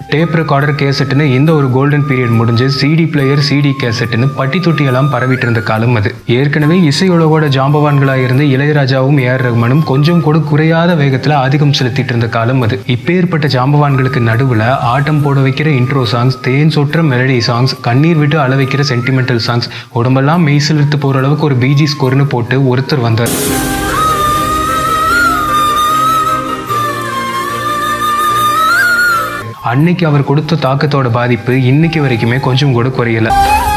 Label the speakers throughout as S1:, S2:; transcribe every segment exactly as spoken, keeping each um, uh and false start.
S1: Tape recorder கேசட்டுன்னு இந்த ஒரு கோல்டன் பீரியட் முடிஞ்சு சிடி பிளேயர் சிடி கேசட்டுன்னு பட்டி தொட்டியெல்லாம் பரவிட்டு இருந்த காலம் அது. ஏற்கனவே இசையுலகோட ஜாம்பவான்களாக இருந்த இளையராஜாவும் ஏஆர் ரஹ்மானும் கொஞ்சம் கூட குறையாத வேகத்தில் ஆதிக்கம் செலுத்திட்டு இருந்த காலம் அது. இப்பேற்பட்ட ஜாம்பவான்களுக்கு நடுவில் ஆட்டம் போட வைக்கிற இன்ட்ரோ சாங்ஸ், தேன் சொற்ற மெலடி சாங்ஸ், கண்ணீர் விட்டு அள வைக்கிற சென்டிமெண்டல் சாங்ஸ், உடம்பெல்லாம் மெய் சிலிர்த்து போகிற அளவுக்கு ஒரு பிஜி ஸ்கோர்னு போட்டு ஒருத்தர் வந்தார். அன்னைக்கு அவர் கொடுத்த தாக்கத்தோட பாதிப்பு இன்னைக்கு வரைக்குமே கொஞ்சம் கூட குறையல.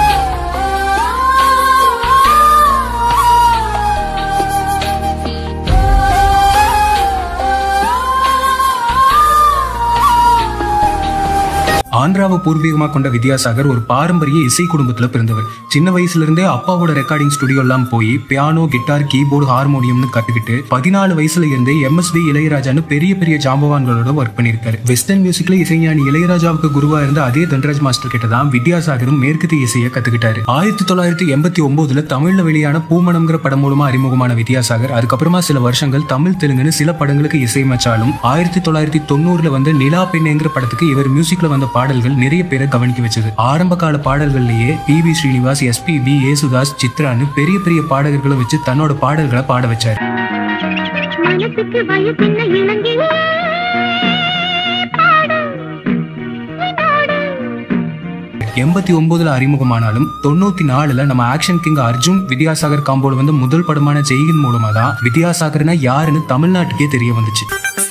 S1: ஆந்திராவை பூர்வீகமாக கொண்ட வித்யாசாகர் ஒரு பாரம்பரிய இசை குடும்பத்தில் பிறந்தவர். சின்ன வயசுல இருந்தே அப்பாவோட ரெக்கார்டிங் ஸ்டுடியோ எல்லாம் போய் பியானோ, கிட்டார், கீபோர்டு, ஹார்மோனியம்னு கத்துக்கிட்டு பதினாலு வயசுல இருந்தே எம்எஸ்வி இளையராஜான்னு பெரிய பெரிய ஜாம்பவான்களோட ஒர்க் பண்ணிருக்காரு. வெஸ்டர்ன் மியூசிக்ல இசைஞானி இளையராஜாவுக்கு குருவா இருந்த அதே தன்ராஜ் மாஸ்டர் கிட்ட தான் வித்யாசாகரும் மேற்கத்திய இசையை கத்துக்கிட்டாரு. ஆயிரத்தி தொள்ளாயிரத்தி எண்பத்தி ஒன்பதுல தமிழ்ல வெளியான பூமணம்ங்கிற படம் மூலமா அறிமுகமான வித்யாசாகர் அதுக்கப்புறமா சில வருஷங்கள் தமிழ், தெலுங்குன்னு சில படங்களுக்கு இசையமைச்சாலும் ஆயிரத்தி தொள்ளாயிரத்தி தொண்ணூறுல வந்து நிலா பெண்ணேங்கிற படத்துக்கு இவர் மியூசிக்ல வந்த பாடல்கள் நிறைய பேரை கவனிக்க வச்சது. ஆரம்ப கால பாடல்கள்லயே பி வி ஸ்ரீனிவாஸ், எஸ்பிபி, ஏசுதாஸ், சித்ரான்னு பெரிய பெரிய பாடகர்களை வச்சு தன்னோட பாடல்களை பாட வச்சார். எண்பத்தி ஒன்பதுல அறிமுகமானாலும் தொண்ணூத்தி நாலுல நம்ம ஆக்ஷன் கிங் அர்ஜுன் வித்யாசாகர் காம்போல வந்து முதல் படமான ஜெய்ஹிந்த் மூலமா தான் வித்யாசாகர்னா யாருன்னு தமிழ்நாட்டுக்கே தெரிய வந்துச்சு.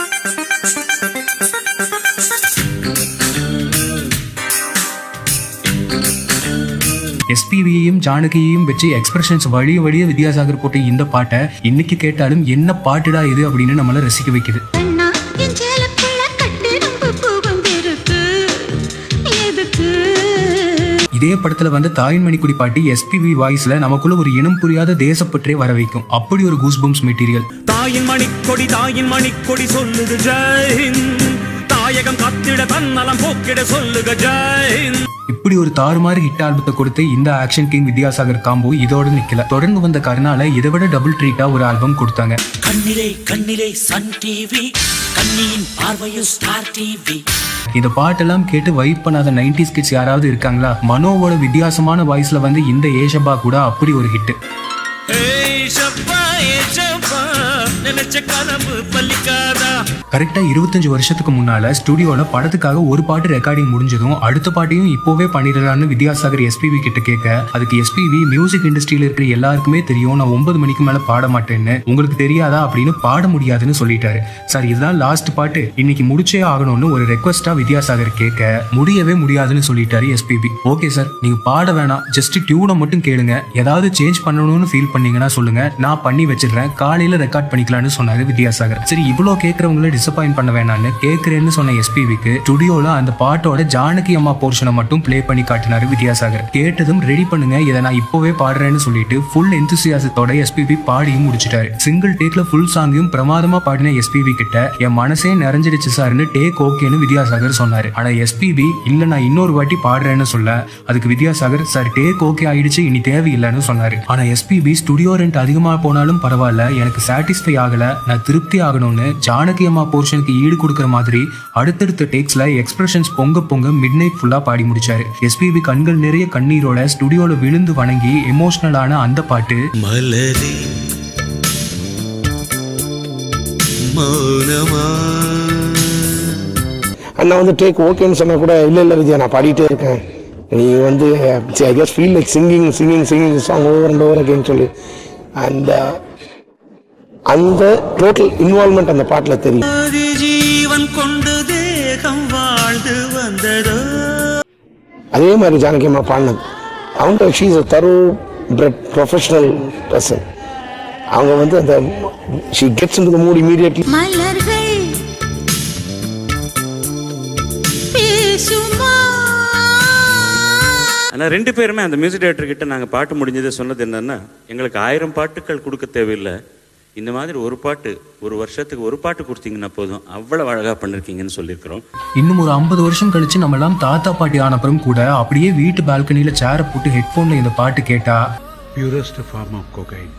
S1: எஸ்பிவியையும் ஜானகியையும் வச்சு எக்ஸ்பிரஷன்ஸ் வழிய வழிய வித்யாசாகர் போட்ட இந்த பாட்டை இன்னைக்கு கேட்டாலும் என்ன பாட்டுடா இது அப்படின்னு நம்மள ரசிக்க வைக்குது. இதே படத்துல வந்து தாயின் மணிக்குடி பாட்டி எஸ்பிவி வாய்ஸ்ல நமக்குள்ள ஒரு இனம் புரியாத தேசப்பற்றே வர வைக்கும். அப்படி ஒரு கூஸ்பம்ஸ் மெட்டீரியல். தாயின் மணிக்கொடி தாயின் மணிக்கொடி சொல்லுது ஜெய்ஹிந்த், தாயகம் காத்திட தன்னலம் போக்கிட சொல்லுக ஜெய்ஹிந்த். இப்படி ஒரு தாறுமாறு ஹிட் ஆல்பத்தை கொடுத்து இந்த ஆக்ஷன் கிங் வித்யாசாகர் காம்போ இதோட நிக்கல. தொடர்ந்து வந்த கருணால இதை விட டபுள் ட்ரீட்டா ஒரு ஆல்பம் கொடுத்தாங்க. கண்ணிலே கண்ணிலே சன் டிவி, கண்ணியின் பார்வையில் ஸ்டார் டிவி. இந்த பாட்டெல்லாம் கேட்டு வைப் பண்ணாத நைன்டிஸ் கிட்ஸ் யாராவது இருக்காங்களா? மனோவோட வித்தியாசமான வாய்ஸ்ல வந்து இந்த ஏஷபா கூட அப்படி ஒரு ஹிட். கரெக்டா இருபத்தஞ்சு வருஷத்துக்கு முன்னால ஸ்டுடியோல படத்துக்காக ஒரு பாட்டு ரெக்கார்டிங் முடிஞ்சதும் அடுத்த பாட்டையும் இப்போவே பண்ணிடலான்னு வித்யாசாகர் எஸ்பிவி கிட்ட கேட்க, அதுக்கு எஸ்பிவி மியூசிக் இண்டஸ்ட்ரியில இருக்கிற எல்லாருக்குமே தெரியும் நான் ஒன்பது மணிக்கு மேல பாட மாட்டேன்னு, உங்களுக்கு தெரியாதா அப்படின்னு பாட முடியாதுன்னு சொல்லிட்டாரு. சார் இதுதான் லாஸ்ட் பாட்டு, இன்னைக்கு முடிச்சே ஆகணும்னு ஒரு ரெக்வஸ்டா வித்யாசாகர் கேட்க முடியவே முடியாதுன்னு சொல்லிட்டாரு எஸ்பிவி. ஓகே சார், நீங்க பாட வேணாம், ஜஸ்ட் டியூனை மட்டும் கேளுங்க, ஏதாவது சேஞ்ச் பண்ணணும்னு ஃபீல் பண்ணீங்கன்னா சொல்லுங்க, நான் பண்ணி வச்சிடுறேன், காலையில ரெக்கார்ட் பண்ணிக்கலாம்னு சொன்னாரு வித்யாசாகர். சரி இவ்வளவு கேட்கறவங்கள டிசப்பாயிண்ட் பண்ண வேணான்னு கேட்கிறேன்னு சொன்ன எஸ்பிவிக்கு ஸ்டுடியோல அந்த பாட்டோட ஜானகி அம்மா போர்ஷனை மட்டும் பிளே பண்ணி காட்டினாரு வித்யாசாகர். கேட்டதும் ரெடி பண்ணுங்க, இதை நான் இப்பவே பாடுறேன்னு சொல்லிட்டு ஃபுல் எந்தூசியாசத்தோட எஸ்பிவி பாடியும் முடிச்சிட்டாரு. சிங்கிள் டேக்ல ஃபுல் சாங்கையும் பிரமாதமா பாடின எஸ்பிவி கிட்ட என் மனசே நிறைஞ்சிடுச்சு சார்னு டேக் ஓகேன்னு வித்யாசாகர் சொன்னாரு. ஆனா எஸ்பிவி இல்ல நான் இன்னொரு வாட்டி பாடுறேன்னு சொல்ல, அதுக்கு வித்யாசாகர் சார் டேக் ஓகே ஆயிடுச்சு இனி தேவையில்லைன்னு சொன்னாரு. ஆனா எஸ்பிவி ஸ்டுடியோ ரெண்ட் அதிகமா போனாலும் பரவாயில்ல, எனக்கு சாட்டிஸ்ஃபை ஆகல, நான் திருப்தி ஆகணும்னு ஜானகி அம்மா போர்ஷனுக்கு ஈடு கொடுக்கிற மாதிரி அடுத்தடுத்த டேக்ஸ்ல எக்ஸ்பிரஷன்ஸ் பொங்க பொங்க மிட் நைட் ஃபுல்லா பாடி முடிச்சாரு. எஸ்பிபி கண்கள் நிறைய கண்ணீரோட ஸ்டுடியோல விழுந்து வணங்கி எமோஷனலான அந்த பாட்டு மலரே மௌனமா.
S2: அண்ணா வந்து டேக் ஓகேன்னு சொன்னா கூட இல்ல இல்ல விஜயா நான் பாடிட்டே இருக்கேன், நீ வந்து I just feel like singing singing singing song over and over again சொல்லி அந்த அந்த டோட்டல் இன்வால்வ்மெண்ட் அந்த பாட்டுல தெரியும். அதே மாதிரி ஜானகி அம்மா பாடினது அவங்க she is a thoroughbred professional person. அவங்க வந்து அந்த she gets into the mood immediately.
S3: ஆனால் ரெண்டு பேருமே அந்த மியூசிக் டைரக்டர் கிட்ட நாங்கள் பாட்டு முடிஞ்சதை சொன்னது என்னன்னா, எங்களுக்கு ஆயிரம் பாட்டுக்கள் கொடுக்க தேவையில்லை, இந்த மாதிரி ஒரு பாட்டு ஒரு வருஷத்துக்கு ஒரு பாட்டு கொடுத்தீங்கன்னா போதும், அவ்வளவு அழகா பண்ணிருக்கீங்கன்னு சொல்லியிருக்கிறோம்.
S1: இன்னும் ஒரு ஐம்பது வருஷம் கழிச்சு நம்ம எல்லாம் தாத்தா பாட்டி ஆனப்புறம் கூட அப்படியே வீட்டு பால்கனியில சேரை போட்டு ஹெட்போன்ல இந்த பாட்டு கேட்டா
S4: பியூரஸ்ட் ஃபார்ம் ஆஃப் கோகைன்.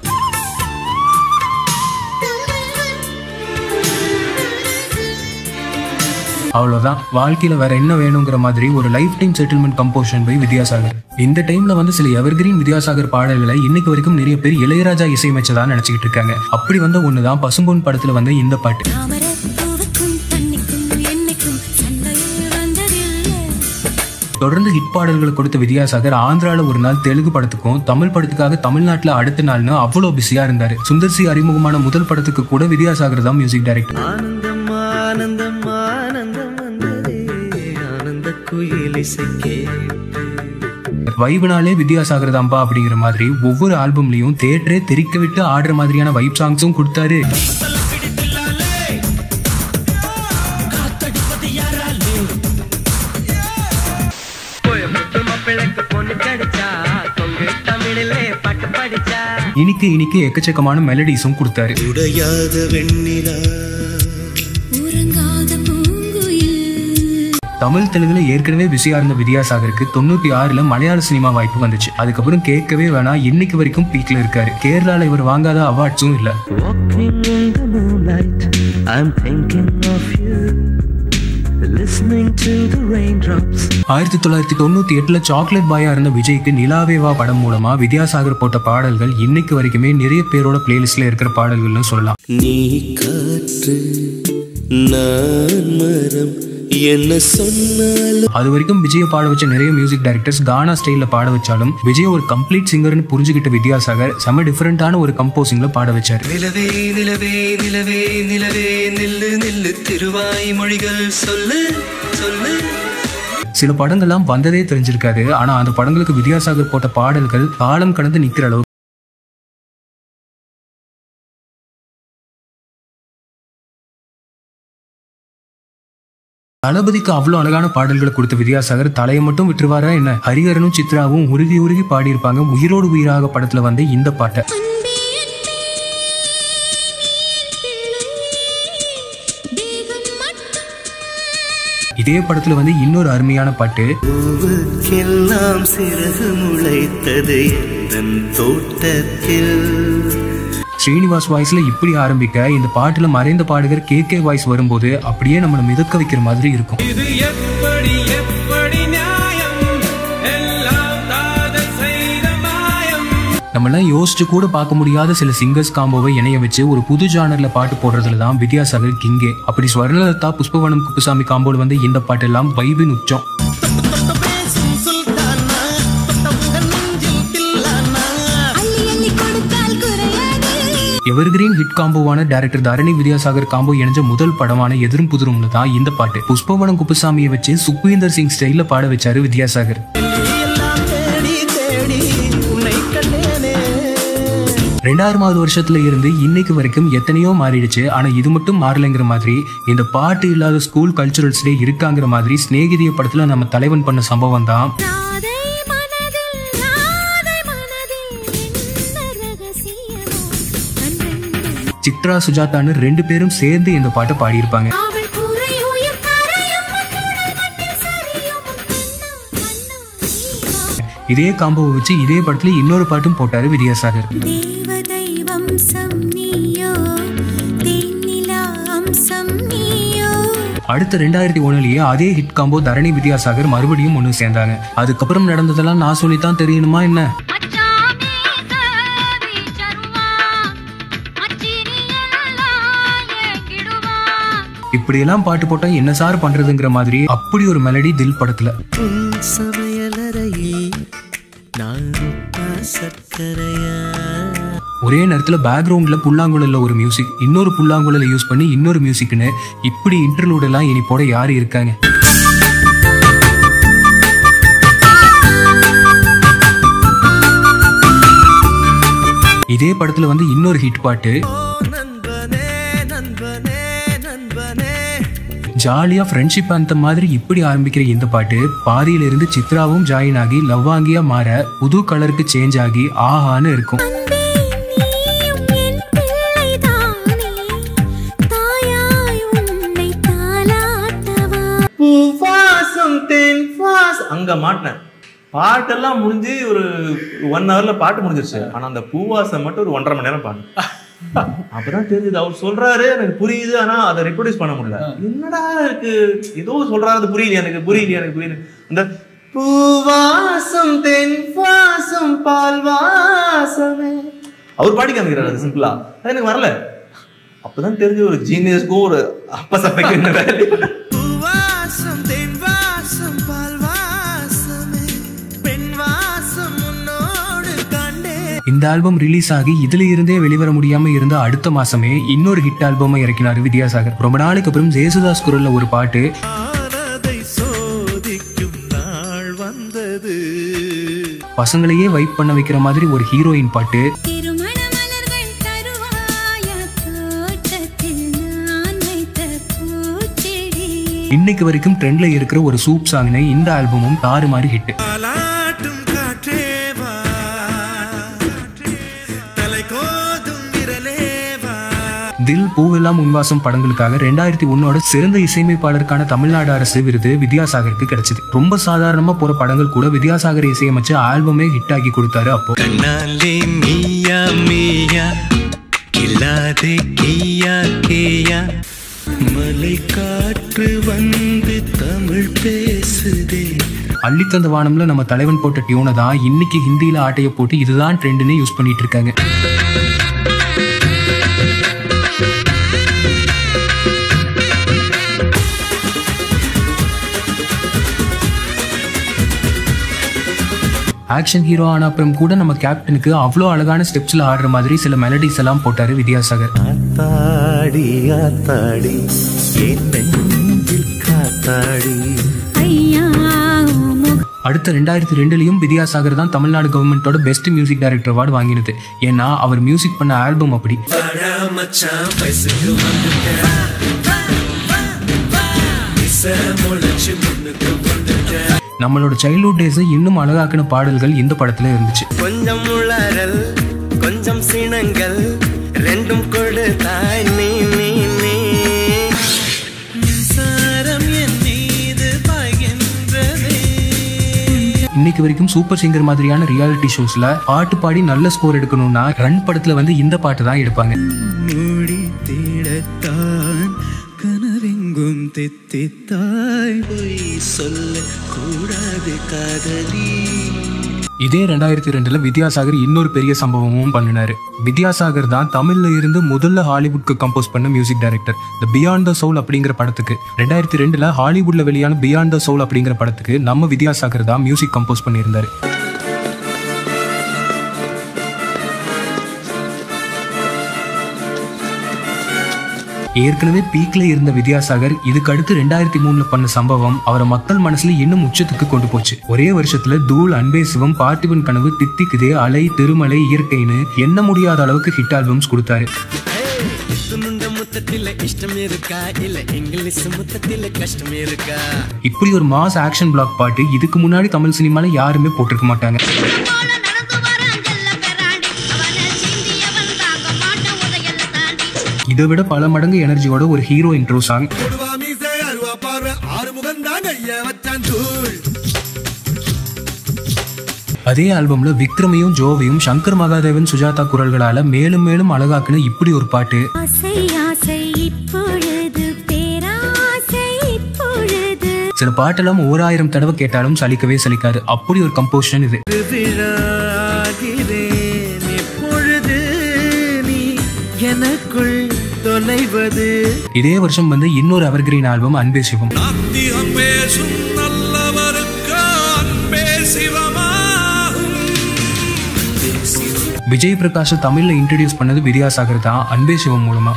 S1: அவ்வளவுதான், வாழ்க்கையில வேற என்ன வேணுங்கிற மாதிரி ஒரு life time settlement composition by Vidyasagar. இந்த டைம்ல வந்து சில எவர்கிரீன் வித்யாசாகர் பாடல்களை இன்னைக்கு வரைக்கும் நிறைய பேர் இளையராஜா இசையமைச்சதா நினைச்சுக்கிட்டு இருக்காங்க. அப்படி வந்த ஒண்ணுதான் பசும்பொன் படத்துல வந்து இந்த பாட்டு. தொடர்ந்து ஹிட் பாடல்களை கொடுத்த வித்யாசாகர் ஆந்திரால ஒரு நாள் தெலுங்கு படத்துக்கும் தமிழ் படத்துக்காக தமிழ்நாட்டுல அடுத்த நாள்னு அவ்வளவு பிஸியா இருந்தாரு. சுந்தர் சி அறிமுகமான முதல் படத்துக்கு கூட வித்யாசாகர் தான் மியூசிக் டைரக்டர். வைப்னாலே வித்யாசாகர் தான்பா அப்படிங்கிற மாதிரி ஒவ்வொரு ஆல்பம்லயும் தியேட்டரே தெரிக்க விட்டு ஆடுற மாதிரியான வைப் சாங்ஸும் கொடுத்தாரு. இனிக்கு இனிக்கு எக்கச்சக்கமான மெலடிஸும் கொடுத்தாரு. தமிழ் தெலுங்குல ஏற்கனவே பிஸியா இருந்த வித்யாசாகருக்கு தொண்ணூத்தி ஆறுல மலையாள சினிமா வாய்ப்பு வந்துச்சு. அதுக்கப்புறம் கேட்கவே வேணாம், இன்னைக்கு வரைக்கும் பீக்ல இருக்காரு. கேரளால இவர் வாங்காத அவார்ட்ஸும் இல்ல. ஆயிரத்தி தொள்ளாயிரத்தி தொண்ணூத்தி எட்டுல சாக்லேட் பாயா இருந்த விஜய்க்கு நிலாவேவா படம் மூலமா வித்யாசாகர் போட்ட பாடல்கள் இன்னைக்கு வரைக்குமே நிறைய பேரோட பிளேலிஸ்ட்ல இருக்கிற பாடல்கள்னு சொல்லலாம். நீ காற்று நான் மரம் என்ன சொன்னாலும் அது வரைக்கும் விஜய பாட வச்ச நிறைய மியூசிக் டைரக்டர்ஸ் கானா ஸ்டைல்ல பாட வச்சாலும் விஜய் ஒரு கம்ப்ளீட் சிங்கர்னு புரிஞ்சுக்கிட்ட வித்யாசாகர் செம டிஃபரெண்டான ஒரு கம்போசிங்ல பாட வச்சாரு. நிலவே நிலவே நிலவே நிலவே நில்லு நில்லு திருவாய் மொழிகள் சொல்லு சொல்லு. சில படங்கள்லாம் வந்ததே தெரிஞ்சிருக்காது, ஆனா அந்த படங்களுக்கு வித்யாசாகர் போட்ட பாடல்கள் காலம் கடந்து நிக்கிற அளவு. தளபதிக்கு அவ்வளவு அழகான பாடல்களை கொடுத்த வித்யாசாகர் தலையை மட்டும் விட்டுருவாரா என்ன? ஹரிஹரனும் சித்ராவும் உருகி உருகி பாடியிருப்பாங்க உயிரோடு உயிராக படத்துல வந்து இந்த பாட்டை. இதே படத்துல வந்து இன்னொரு அருமையான பாட்டு ஸ்ரீனிவாஸ் வாய்ஸ்ல இப்படி ஆரம்பிக்க இந்த பாட்டுல மறைந்த பாடகர் கே கே வாய்ஸ் வரும்போது அப்படியே நம்மளை மிதக்க வைக்கிற மாதிரி இருக்கும். நம்மளாம் யோசிச்சு கூட பார்க்க முடியாத சில சிங்கர்ஸ் காம்போவை இணைய வச்சு ஒரு புது ஜானர்ல பாட்டு போடுறதுல தான் வித்யாசாகர் கிங்கே. அப்படி ஸ்வர்ணலதா புஷ்பவனம் குப்புசாமி காம்போல வந்து இந்த பாட்டு எல்லாம் வைபின் உச்சம். எவர்கிரீன் ஹிட் காம்போவான டைரக்டர் தரணி வித்யாசாகர் காம்போ இணைஞ்ச முதல் படமான எதிரும் புதிரும்ல தான் இந்த பாட்டு. புஷ்பவனம் குப்புசாமியை வச்சு சுக்வீந்தர் சிங் ஸ்டைல்ல பாட வச்சாரு வித்யாசாகர். ரெண்டாயிரமாவது வருஷத்துல இருந்து இன்னைக்கு வரைக்கும் எத்தனையோ மாறிடுச்சு, ஆனா இது மட்டும் மாறலைங்கிற மாதிரி இந்த பாட்டு இல்லாத ஸ்கூல் கல்ச்சுரல்ஸ்லே இருக்காங்கிற மாதிரி ஸ்நேகிதிய படத்துல நம்ம தலைவன் பண்ண சம்பவம் தான். சித்ரா சுஜாதான்னு ரெண்டு பேரும் சேர்ந்து இந்த பாட்டை பாடியிருப்பாங்க. இதே காம்போவை வச்சு இதே படத்துல இன்னொரு பாட்டும் போட்டாரு வித்யாசாகர். அடுத்த ரெண்டாயிரத்தி ஒண்ணுலயே அதே ஹிட் காம்போ தரணி வித்யாசாகர் மறுபடியும் ஒண்ணு சேர்ந்தாங்க. அதுக்கப்புறம் நடந்ததெல்லாம் நான் சொல்லித்தான் தெரியணுமா என்ன? இப்படியெல்லாம் பாட்டு போட்டா என்ன சார் பண்றதுங்கிற மாதிரி அப்படி ஒரு மெலடி தில் படத்துல. ஒரே நேரத்துல பேக்ரவுண்ட்ல புல்லாங்குழல்ல ஒரு மியூசிக், இன்னொரு புல்லாங்குழல யூஸ் பண்ணி இன்னொரு மியூசிக்னு இப்படி இன்டர்லூட் எல்லாம் இனி போட யாரு இருக்காங்க? இதே படத்துல வந்து இன்னொரு ஹிட் பாட்டு ஜாலியா ஃப்ரெண்ட்ஷிப் அந்த மாதிரி இப்படி ஆரம்பிக்கிற இந்த பாட்டு பாதியில இருந்து சித்ராவும் ஜாயின் ஆகி லவ்வாங்கியா மாற புது கலருக்கு சேஞ்ச் ஆகி ஆஹான்னு இருக்கும்.
S5: அங்க மாட்டினேன் பாட்டெல்லாம் முடிஞ்சு ஒரு ஒன் ஹவர்ல பாட்டு முடிஞ்சிருச்சு. ஆனா அந்த பூவாசம் மட்டும் ஒரு ஒன்றரை மணி நேரம் பாடு. அப்பதான் தெரியுது அவர் சொல்றாரு எனக்கு புரியுது, ஆனா அதை ரெப்ரொடியூஸ் பண்ண முடியல. என்னடா இருக்கு, ஏதோ சொல்றாரு அது புரியல எனக்கு, புரியல எனக்கு புரியல. இந்த பூவாசம் தென் வாசம் பால் வாசமே அவர் பாடி காமிக்கிறாரு அது சிம்பிளா, அது எனக்கு வரல. அப்பதான் தெரிஞ்ச ஒரு ஜீனியஸ்க்கும் ஒரு அப்பா சப்பைக்கு என்ன வேலை. பூவாசம் தென் வாசம் பால் வாசமே பெண் வாசம் உன்னோடு கண்டே.
S1: இந்த ஆல்பம் ரிலீஸ் ஆகி இதுல இருந்தே வெளிவர முடியாம இருந்த அடுத்த மாசமே இன்னொரு ஹிட் ஆல்பம் இறக்கினார் வித்யாசாகர். ரொம்ப நாளைக்கு அப்புறம் ஜேசுதாஸ் குரல்ல ஒரு பாட்டு பசங்களையே வைப் பண்ண வைக்கிற மாதிரி ஒரு ஹீரோயின் பாட்டு, இன்னைக்கு வரைக்கும் ட்ரெண்ட்ல இருக்கிற ஒரு சூப் சாங்னே இந்த ஆல்பமும் தாறு மாதிரி ஹிட். தில் பூவெல்லாம் உன்வாசம் படங்களுக்காக ரெண்டாயிரத்தி ஒன்னோட சிறந்த இசையமைப்பாளருக்கான தமிழ்நாடு அரசு விருது வித்யாசாகருக்கு கிடைச்சது. ரொம்ப சாதாரணமா போற படங்கள் கூட வித்யாசாகர் இசையமைச்சு ஆல்பமே ஹிட் ஆக்கி கொடுத்தாரு. அப்போ மலை காற்று வந்து தமிழ் பேசுதே, அள்ளித்தந்த வானம்ல நம்ம தலைவன் போட்ட டியூனை தான் இன்னைக்கு ஹிந்தியில ஆட்டைய போட்டு இதுதான் ட்ரெண்ட்னு யூஸ் பண்ணிட்டு இருக்காங்க. ஆக்ஷன் ஹீரோ ஆன அப்புறம் கூட நம்ம கேப்டனுக்கு அவ்வளோ அழகான ஸ்டெப்ஸ்ல ஆடுற மாதிரி சில மெலடிஸ் எல்லாம் போட்டாரு வித்யாசாகர். அடுத்த ரெண்டாயிரத்தி ரெண்டுலயும் வித்யாசாகர் தான் தமிழ்நாடு கவர்மெண்டோட பெஸ்ட் மியூசிக் டைரக்டர் அவார்டு வாங்கினது. ஏன்னா அவர் மியூசிக் பண்ண ஆல்பம் அப்படி. நம்மளோட சைல்ட்ஹுட் டேஸ் இன்னும் அழகாக்கின பாடல்கள் இந்த படத்துல இருந்துச்சு. கொஞ்சம் உளறல் கொஞ்சம் சினங்கள் ரெண்டும் கொடுத்தாய் நீ நீ நீ மின்சாரம் என் மீது பாய்கின்றதே. இன்னைக்கு வரைக்கும் சூப்பர் சிங்கர் மாதிரியான ரியாலிட்டி ஷோஸ்ல பாட்டு பாடி நல்ல ஸ்கோர் எடுக்கணும்னா ரன் படத்துல வந்து இந்த பாட்டு தான் எடுப்பாங்க. மூடி தேடத்தான் கனவெங்கும் தித்தித்தாய் போய் சொல்ல கூடாது காதலி. இதே ரெண்டாயிரத்தி ரெண்டுல வித்யாசாகர் இன்னொரு பெரிய சம்பவமும் பண்ணினாரு. வித்யாசாகர் தான் தமிழ்ல இருந்து முதல்ல ஹாலிவுட்க்கு கம்போஸ் பண்ண music director. The beyond the soul அப்படிங்கிற படத்துக்கு ரெண்டாயிரத்தி ரெண்டுல ஹாலிவுட்ல வெளியான பியாண்ட் த சோல் அப்படிங்கிற படத்துக்கு நம்ம வித்யாசாகர் தான் மியூசிக் கம்போஸ் பண்ணியிருந்தாரு. ஏற்கனவே பீக்ல இருந்த வித்யாசாகர் இதுக்கு அடுத்து ரெண்டாயிரத்தி மூணுல பண்ண சம்பவம் அவரை மக்கள் மனசுல இன்னும் உச்சத்துக்கு கொண்டு போச்சு. ஒரே வருஷத்துல தூள், அன்பே சிவம், பார்த்திபன் கனவு, தித்திக்குதே, அலை, திருமலை, இயற்கைன்னு எண்ண முடியாத அளவுக்கு ஹிட் ஆல்பம்ஸ் கொடுத்தாரு. இப்படி ஒரு மாஸ் ஆக்ஷன் பிளாக் பாட்டு இதுக்கு முன்னாடி தமிழ் சினிமால யாருமே போட்டிருக்க மாட்டாங்க. இதை விட பல மடங்கு எனர்ஜியோட ஒரு ஹீரோ இன்ட்ரோ சாங். அதே ஆல்பம்ல விக்ரமையும் ஜோவையும் சங்கர் மகாதேவன், சுஜாதா குரல்களால மேலும் மேலும் அழகாக்குன இப்படி ஒரு பாட்டு. சில பாட்டெல்லாம் ஓராயிரம் தடவை கேட்டாலும் சலிக்கவே சலிக்காது. அப்படி ஒரு கம்போசிஷன் இது. இதே வருஷம் வந்து இன்னொரு எவர்கிரீன் ஆல்பம் அன்பே சிவம். விஜய் பிரகாஷ் தமிழ்ல இன்ட்ரோடியூஸ் பண்ணது வித்யாசாகர் தான் அன்பே சிவம் மூலமா.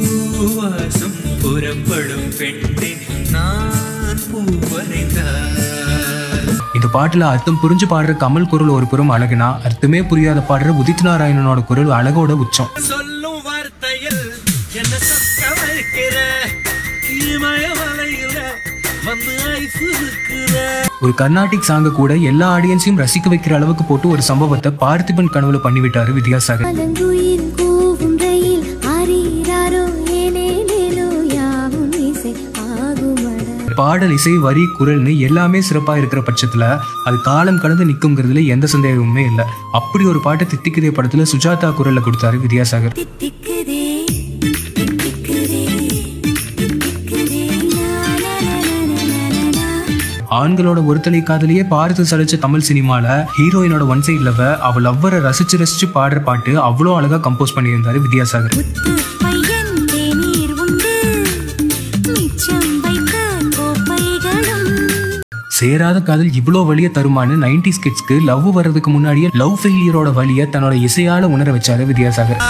S1: இந்த பாட்டுல அர்த்தம் புரிஞ்சு பாடுற கமல் குரல் ஒரு புறம் அழகுனா, அர்த்தமே புரியாத பாடுற உதித் நாராயணனோட குரல் அழகோட உச்சம். ஒரு கர்நாடிக் சாங்க கூட எல்லா ஆடியன்ஸையும் ரசிக்க வைக்கிற அளவுக்கு போட்டு ஒரு சம்பவத்தை பார்த்திபன் கனவுல பண்ணிவிட்டாரு வித்யாசாகர். பாடல், இசை, வரி, குரல்னு எல்லாமே சிறப்பா இருக்கிற பட்சத்துல அது காலம் கடந்து நிக்குங்கிறதுல எந்த சந்தேகமுமே இல்லை. அப்படி ஒரு பாட்டு தித்திக்குதே படத்துல சுஜாதா குரல்ல கொடுத்தாரு வித்யாசாகர். ஆண்களோட ஒருத்தலை காதலியே பார்த்து சலிச்ச தமிழ் சினிமால ஹீரோயினோட ஒன் சைட் லவ், அவள் லவ்வரை ரசிச்சு ரசிச்சு பாடுற பாட்டு அவ்வளோ அழகா கம்போஸ் பண்ணியிருந்தாரு வித்யாசாகர். சேராத காதல் இவ்வளோ வழிய தருமானு நைன்டிஸ் கிட்ஸ்க்கு லவ் வர்றதுக்கு முன்னாடியே லவ் ஃபெயிலியரோட வழியை தன்னோட இசையால உணர வச்சாரு வித்யாசாகர்.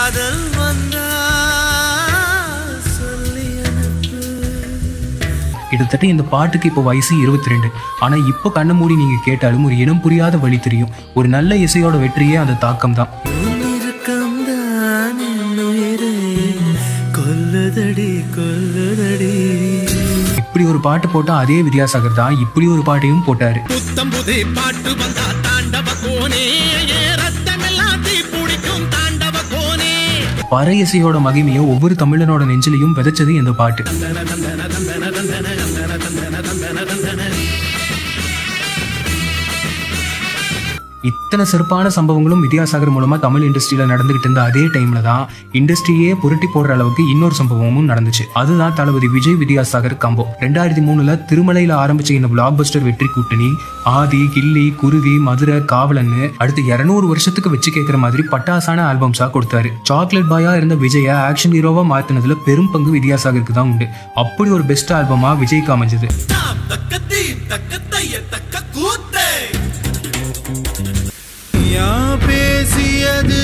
S1: கிட்டத்தட்ட இந்த பாட்டுக்கு இப்போ வயசு இருபத்தி ரெண்டு. ஆனா இப்போ கண்ண மூடி நீங்க கேட்டாலும் ஒரு இனம் புரியாத வழி தெரியும். ஒரு நல்ல இசையோட வெற்றியே அந்த தாக்கம் தான். இப்படி ஒரு பாட்டு போட்டா அதே வித்யாசாகர் தான் இப்படி ஒரு பாட்டையும் போட்டாரு. பறை இசையோட மகிமையை ஒவ்வொரு தமிழனோட நெஞ்சிலையும் விதைச்சது இந்த பாட்டு. இத்தனை சிறப்பான சம்பவங்களும் வித்யாசாகர் மூலமா தமிழ் இண்டஸ்ட்ரியில நடந்துகிட்டு இருந்த அதே டைம்ல தான் இண்டஸ்ட்ரியே புரட்டி போடுற அளவுக்கு இன்னொரு சம்பவமும் நடந்துச்சு. அதுதான் தளபதி விஜய் வித்யாசாகர் காம்போ. ரெண்டாயிரத்தி மூணுல திருமலையில ஆரம்பிச்ச இந்த பிளாக் பஸ்டர் வெற்றி கூட்டணி ஆதி, கில்லி, குருவி, மதுரை, காவலன்னு அடுத்து இருநூறு வருஷத்துக்கு வச்சு கேட்கிற மாதிரி பட்டாசான ஆல்பம்ஸா கொடுத்தாரு. சாக்லேட் பாயா இருந்த விஜய ஆக்ஷன் ஹீரோவா மாத்தினதுல பெரும் பங்கு வித்யாசாகருக்கு தான் உண்டு. அப்படி ஒரு பெஸ்ட் ஆல்பமா விஜய்க்கு அமைஞ்சது.
S6: பேசியது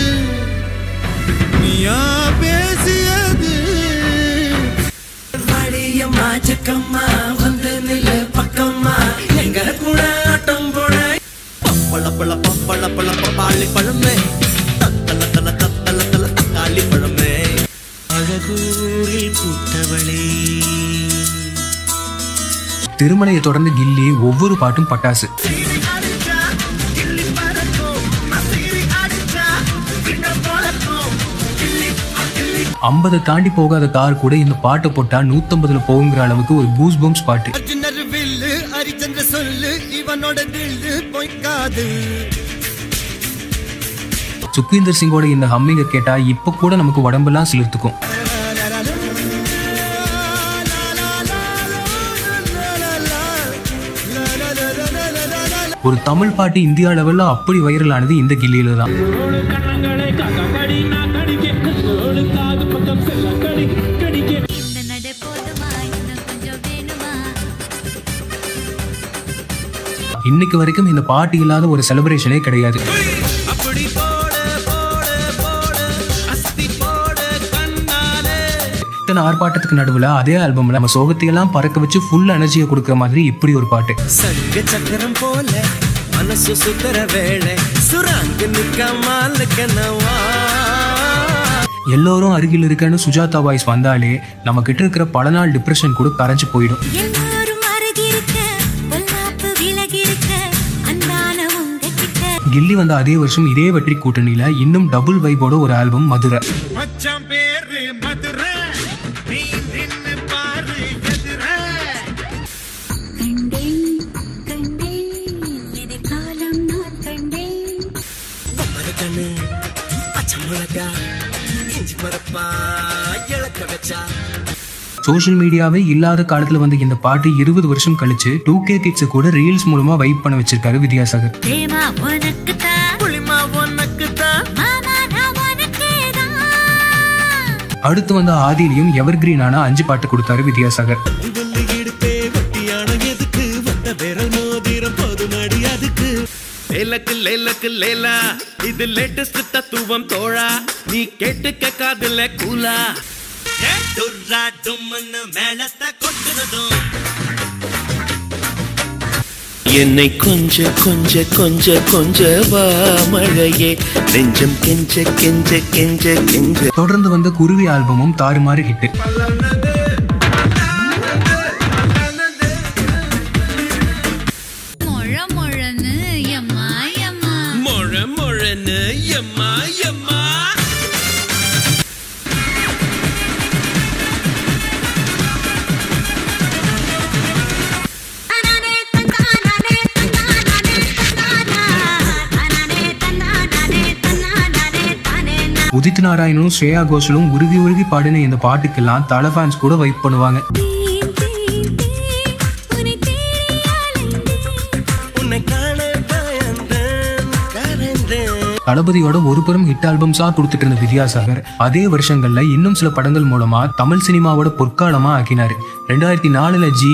S6: பேசியது வழியம்மா சக்கம்மா வந்து நில பக்கம்மா எங்க கூட ஆட்டம் போட பப்பள பழ பப்பள பழ பப்பாளி பழமே தத்தல தல தத்தல தல தக்காளி பழமே அழகூரில் பூத்தவளே.
S1: திருமலையை தொடர்ந்து கில்லி, ஒவ்வொரு பாட்டும் பட்டாசு. ஐம்பது தாண்டி போகாத கார் கூட இந்த பாட்டை போட்டா நூத்தம்பதுல போகுங்கிற அளவுக்கு ஒரு கூஸ் பம்ப்ஸ் பாட்டு. சுக்வீந்தர் சிங்கோட இந்த ஹம்மிங்க கேட்டா இப்ப கூட நமக்கு உடம்பெல்லாம் சிலிர்த்துக்கும். ஒரு தமிழ் பாட்டு இந்தியா லெவல்ல அப்படி வைரல் ஆனது இந்த கில்லியில தான். இன்னைக்கு வரைக்கும் இந்த பாட்டு இல்லாத ஒரு செலிப்ரேஷனே கிடையாது. இத்தனை ஆர்ப்பாட்டத்துக்கு நடுவுல அதே ஆல்பம்ல நம்ம சோகத்தையெல்லாம் பறக்க வச்சு ஃபுல் எனர்ஜியை கொடுக்குற மாதிரி இப்படி ஒரு பாட்டு.
S6: சங்க சக்கரம் போல மனசு சுத்தர வேளை சுராங்க நிக்கமால கனவா.
S1: எல்லோரும் அருகில் இருக்கன்னு சுஜாதா வாய்ஸ் வந்தாலே நம்ம கிட்ட இருக்கிற பல நாள் டிப்ரெஷன் கூட கரைஞ்சு போயிடும். கில்லி வந்த அதே வருஷம் இதே வெற்றி கூட்டணியில இன்னும் டபுள் வைபோட ஒரு ஆல்பம் மதுரை. சோஷியல் மீடியாவே இல்லாத காலத்துல வந்து இந்த பாட்டு இருபது வருஷம் கழிச்சு டூ கே கிட்ஸ் கூட ரீல்ஸ் மூலமா வைப் பண்ண வச்சிருக்காரு வித்யாசாகர். அடுத்து வந்த ஆதியிலையும் எவர் கிரீனான அஞ்சு பாட்டு கொடுத்தாரு வித்யாசாகர்.
S6: லேலக்கு லேலக்கு லேலா இது லேட்டஸ்ட் தத்துவம் தோழா நீ கேட்டு கேட்காதுல கூலா மேளத்தை கொட்டுனதும் என்னை கொஞ்ச கொஞ்ச கொஞ்ச கொஞ்ச வா மழையே நெஞ்சம் கெஞ்ச கெஞ்ச கெஞ்ச கெஞ்ச.
S1: தொடர்ந்து வந்த குருவி ஆல்பமும் தாறுமாறு ஹிட். உதித் நாராயணனும் ஸ்ரேயா கோஷலும் உருகி உருகி பாடின இந்த பாட்டுக்கெல்லாம் தல ஃபேன்ஸ் கூட வைப் பண்ணுவாங்க. தளபதியோட ஒரு புறம் ஹிட் ஆல்பம்ஸா கொடுத்துட்டு இருந்த வித்யாசாகர் அதே வருஷங்கள்ல இன்னும் சில படங்கள் மூலமா தமிழ் சினிமாவோட பொற்காலமா ஆக்கினாரு. ரெண்டாயிரத்தி நாலுல ஜி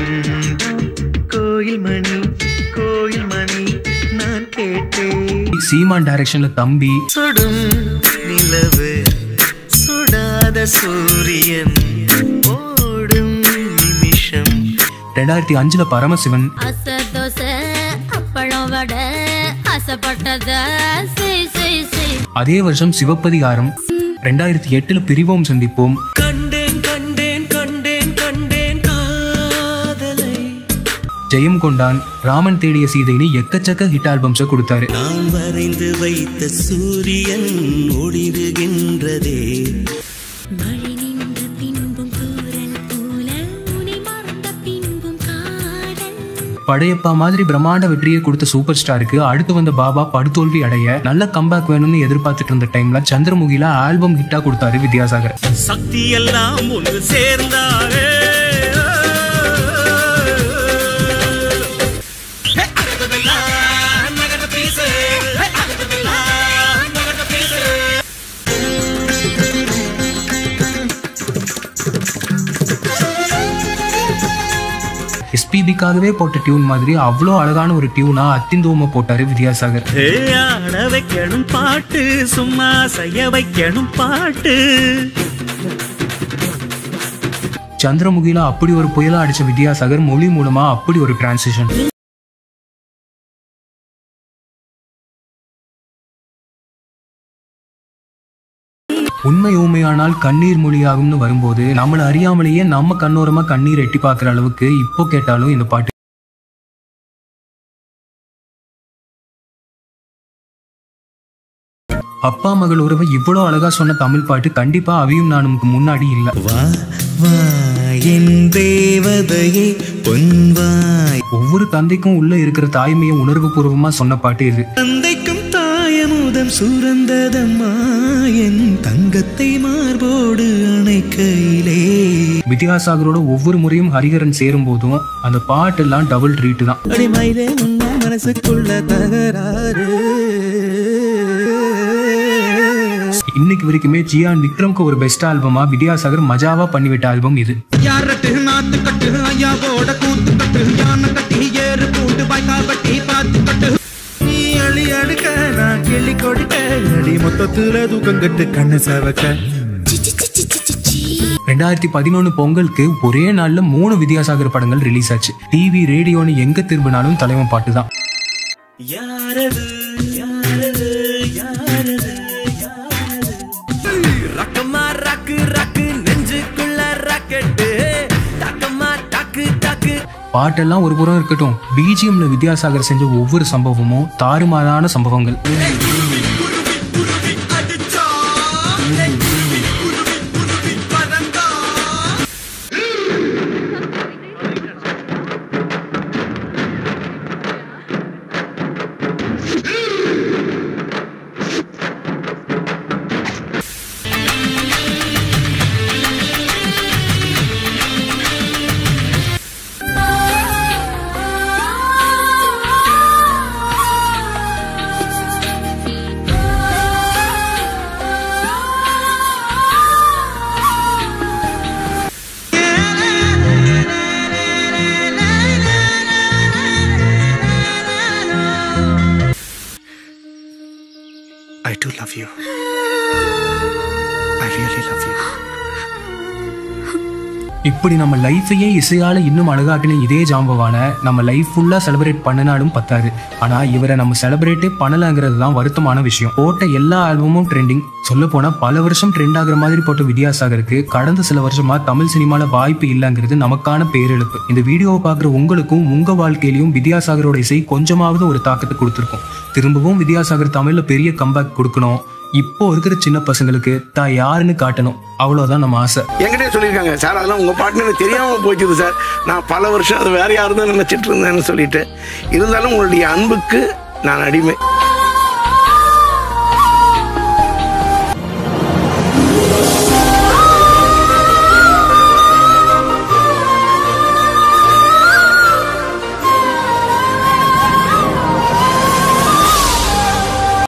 S1: கோயில் மணி கோயில் மணி நான் கேட்டேன், சீமான் டைரக்ஷன்ல தம்பி, சுடும் நிலவு சுடாத சூரியன் ஓடும் நிமிஷம், ரெண்டாயிரத்தி அஞ்சுல பரமசிவன், அதே வருஷம் சிவப்பதிகாரம், ரெண்டாயிரத்தி எட்டுல பிரிவோம் சந்திப்போம், கண்டேன் கண்டேன் கண்டேன் கண்டேன் காதலை, ஜெயம் கொண்டான், ராமன் தேடிய சீதைன்னு எக்கச்சக்க ஹிட் ஆல்பம்ஸை கொடுத்தாரு. நான் வரைந்து வைத்த சூரியன் ஒளிருகின்றதே, படையப்பா மாதிரி பிரம்மாண்ட வெற்றியை கொடுத்த சூப்பர் ஸ்டாருக்கு அடுத்து வந்த பாபா படுதோல்வி அடைய நல்ல கம்பேக் வேணும்னு எதிர்பார்த்துட்டு இருந்த டைம்ல சந்திரமுகில ஆல்பம் ஹிட்டா கொடுத்தாரு வித்யாசாகர். சக்தி எல்லாம் ஒன்று சேர்ந்தாரே எஸ்பிபிக்காகவே போட்ட டியூன் மாதிரி அவ்வளோ அழகான ஒரு டியூனா அத்திந்தோம போட்டாரு வித்யாசாகர். ஆட வைக்கணும் பாட்டு, சும்மா செய்ய வைக்கணும் பாட்டு. சந்திரமுகில அப்படி ஒரு புயலா அடிச்ச வித்யாசாகர் மொழி மூலமா அப்படி ஒரு டிரான்சிஷன். உண்மை ஊமையானால் கண்ணீர் மொழியாகும்னு வரும்போது நம்மள அறியாமலேயே நம்ம கண்ணோரமா கண்ணீர் எட்டி பார்க்குற அளவுக்கு இப்போ கேட்டாலும் இந்த பாட்டு. அப்பா மகள் உறவை இவ்வளோ அழகா சொன்ன தமிழ் பாட்டு கண்டிப்பா அவியும் நானுக்கு முன்னாடி இல்ல. ஒவ்வொரு தந்தைக்கும் உள்ள இருக்கிற தாய்மையை உணர்வு பூர்வமா சொன்ன பாட்டு இது. தந்தைக்கும் தாயமுதம் சுரந்ததம்மா என் தங்கத்தை மார்போடு அணைக்கையிலே. வித்யாசாகரோட ஒவ்வொரு முறையும் ஹரிஹரன் சேரும் போதும் அந்த பாட்டெல்லாம் டபுள் ட்ரீட் தான். மனசுக்குள்ள தகராறு. இன்னைக்கு வரைக்குமே ஜியான் விக்ரம்க்கு ஒரு பெஸ்ட் ஆல்பமா வித்யாசாகர் மஜாவா பண்ணிவிட்ட ஆல்பம் இது. ரெண்டாயிரத்தி பதினொன்னு பொங்கலுக்கு ஒரே நாள்ல மூணு வித்யாசாகர் படங்கள் ரிலீஸ் ஆச்சு. டிவி ரேடியோன்னு எங்க திரும்பினாலும் தலைவன் பாட்டு தான். பாட்டெல்லாம் ஒரு புறம் இருக்கட்டும், பிஜிஎம்ல வித்யாசாகர் செஞ்ச ஒவ்வொரு சம்பவமும் தாறுமாறான சம்பவங்கள். I do love you. I really love you. இப்படி நம்ம லைஃபையே இசையால இன்னும் அழகாக்கின இதே ஜாம்பவான நம்ம லைஃப் ஃபுல்லா செலிப்ரேட் பண்ணினாலும் பத்தாது. ஆனா இவரை நம்ம செலிப்ரேட்டே பண்ணலங்கிறது தான் வருத்தமான விஷயம். போட்ட எல்லா ஆல்பமும் ட்ரெண்டிங். சொல்ல போனா பல வருஷம் ட்ரெண்ட் ஆகுற மாதிரி போட்ட வித்யாசாகருக்கு கடந்த சில வருஷமா தமிழ் சினிமால வாய்ப்பு இல்லைங்கிறது நமக்கான பேரிழப்பு. இந்த வீடியோவை பாக்குற உங்களுக்கும் உங்க வாழ்க்கையிலையும் வித்யாசாகரோட இசை கொஞ்சமாவது ஒரு தாக்கத்தை கொடுத்துருக்கும். திரும்பவும் வித்யாசாகர் தமிழ்ல பெரிய கம்பேக் கொடுக்கணும். இப்போ இருக்கிற சின்ன பசங்களுக்கு தான் யாருன்னு காட்டணும், அவ்வளவுதான் நம்ம ஆசை.
S2: என்கிட்டே சொல்லியிருக்காங்க, சார் அதெல்லாம் உங்க பாட்டுன்னு எனக்கு தெரியாம போச்சுது சார், நான் பல வருஷம் அது வேற யாரும் தான் நினைச்சிட்டு இருந்தேன்னு சொல்லிட்டு. இருந்தாலும் உங்களுடைய அன்புக்கு நான் அடிமை.